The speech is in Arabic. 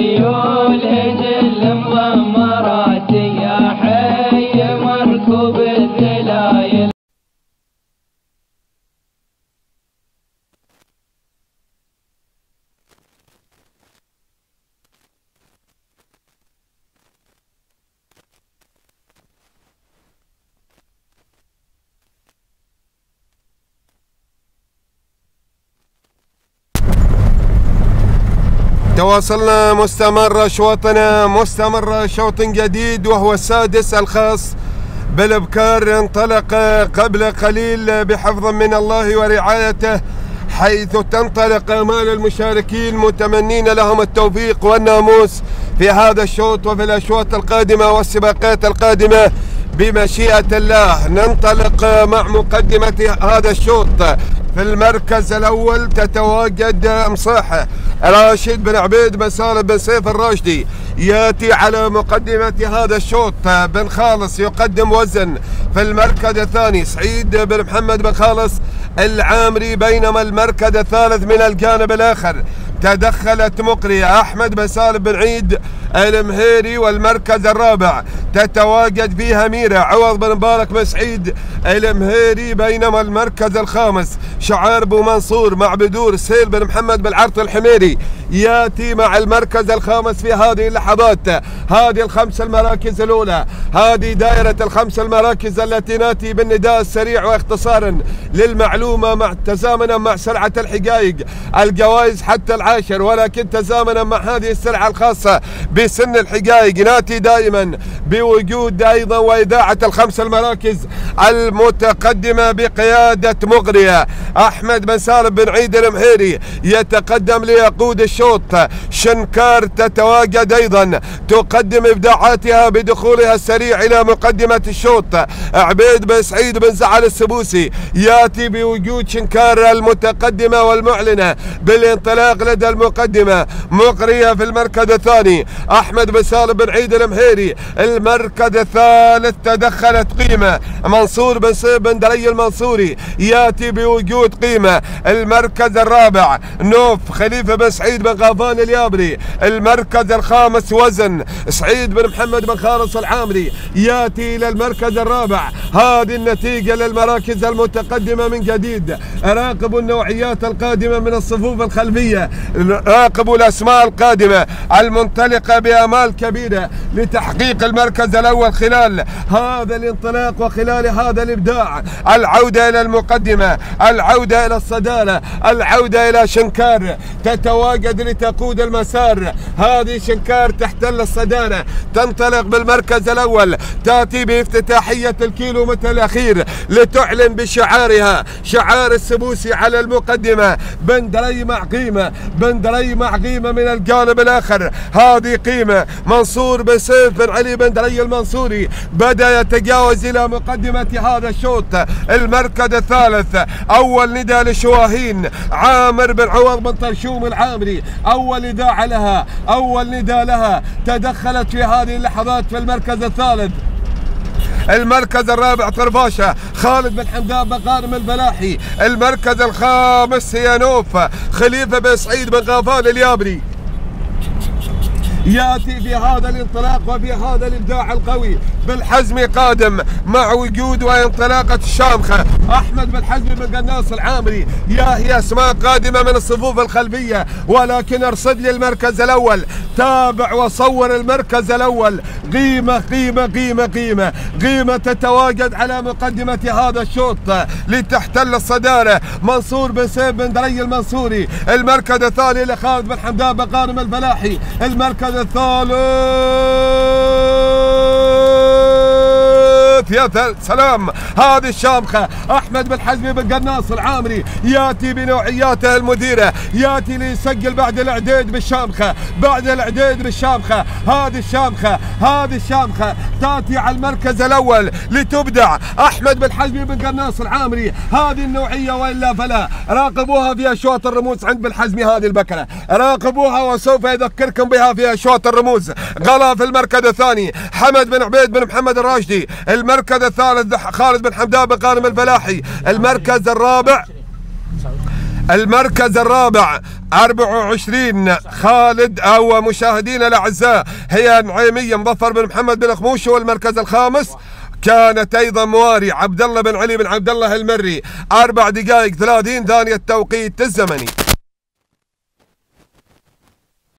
خيول جل مضمرات يا حي مركوب الذلايل. تواصلنا مستمر أشواطنا، مستمر شوط جديد وهو السادس الخاص بالابكار. انطلق قبل قليل بحفظ من الله ورعايته، حيث تنطلق امال المشاركين متمنين لهم التوفيق والناموس في هذا الشوط وفي الاشواط القادمه والسباقات القادمه بمشيئه الله. ننطلق مع مقدمه هذا الشوط. في المركز الاول تتواجد مصاحه راشد بن عبيد بن سالم بن سيف الراشدي، ياتي على مقدمه هذا الشوط. بن خالص يقدم وزن. في المركز الثاني سعيد بن محمد بن خالص العامري، بينما المركز الثالث من الجانب الاخر تدخلت مقرية أحمد بن سالم بن عيد المهيري، والمركز الرابع تتواجد فيها ميرة عوض بن مبارك بن سعيد المهيري، بينما المركز الخامس شعار بو منصور مع بدور سيل بن محمد بن عرط الحميري ياتي مع المركز الخامس في هذه اللحظات. هذه الخمس المراكز الأولى، هذه دائرة الخمس المراكز التي ناتي بالنداء السريع واختصارا للمعلومة مع تزامنا مع سرعة الحقائق. الجوائز حتى العاشر، ولكن تزامنا مع هذه السرعة الخاصة بسن الحقائق ناتي دائما بوجود أيضا وإذاعة الخمس المراكز المتقدمة بقيادة مغرية. أحمد بن سالم بن عيد المهيري يتقدم ليقود الشوط. شنكار تتواجد أيضا تقدم إبداعاتها بدخولها السريع إلى مقدمة الشوط. عبيد بن سعيد بن زعل السبوسي يأتي بوجود شنكار المتقدمة والمعلنة بالانطلاق لدى المقدمة. مقرية في المركز الثاني، أحمد بن سالم بن عيد المهيري. المركز الثالث تدخلت قيمة منصور بن سيف بن دري المنصوري يأتي بوجود قيمة. المركز الرابع نوف خليفة بن سعيد بن غافان اليابري. المركز الخامس وزن سعيد بن محمد بن خالص العامري يأتي إلى المركز الرابع. هذه النتيجة للمراكز المتقدمة من جديد. راقبوا النوعيات القادمة من الصفوف الخلفية، راقبوا الأسماء القادمة المنطلقة بآمال كبيرة لتحقيق المركز الأول خلال هذا الانطلاق وخلال هذا الإبداع. العودة إلى المقدمة، العودة إلى الصدارة، العودة إلى شنكار تتواجد لتقود المسار. هذه شنكار تحتل الصدارة، تنطلق بالمركز الأول، تأتي بافتتاحية الكيلومتر الأخير لتعلن بشعارها، شعار السبوسي على المقدمة. بن دري مع قيمة، بن دري مع قيمة من الجانب الآخر. هذه قيمة منصور بن سيف بن علي بن دري المنصوري بدأ يتجاوز إلى مقدمة هذا الشوط. المركز الثالث أول نداء لشواهين عامر بن عوض بن طرشوم العامري، أول نداء لها، أول نداء لها، تدخلت في هذه اللحظات في المركز الثالث. المركز الرابع طرفاشة خالد بن حمدان بن قارم الفلاحي. المركز الخامس هي نوف خليفة بن سعيد بن غافان اليابري ياتي في هذا الانطلاق وفي هذا الابداع القوي. بالحزم قادم مع وجود وانطلاقه الشامخه احمد بن حزم بن قناص العامري. هي اسماء قادمه من الصفوف الخلفيه، ولكن ارصد لي المركز الاول، تابع وصور المركز الاول. قيمه قيمه قيمه قيمه قيمه تتواجد على مقدمه هذا الشوط لتحتل الصداره. منصور بن سيف بن دري المنصوري. المركز الثاني لخالد بن حمدان بن قارم الفلاحي. المركز الثالث يا سلام، هذه الشامخه احمد بن حزم بن قناص العامري ياتي بنوعياته المديره، ياتي ليسجل بعد الاعداد بالشامخه، بعد الاعداد بالشامخه. هذه الشامخه، هذه الشامخه تاتي على المركز الاول لتبدع. احمد بن حزم بن قناص العامري، هذه النوعيه والا فلا. راقبوها في اشواط الرموز عند بن حزم، هذه البكره راقبوها وسوف يذكركم بها في اشواط الرموز. غلا في المركز الثاني حمد بن عبيد بن محمد الراشدي. المركز الثالث خالد بن حمدان بن قارم الفلاحي. المركز الرابع المركز الرابع 24 خالد أو مشاهدينا الأعزاء هي نعيمية مظفر بن محمد بن خموش. والمركز الخامس كانت أيضا مواري عبد الله بن علي بن عبد الله المري. 4 دقائق 30 ثانية التوقيت الزمني.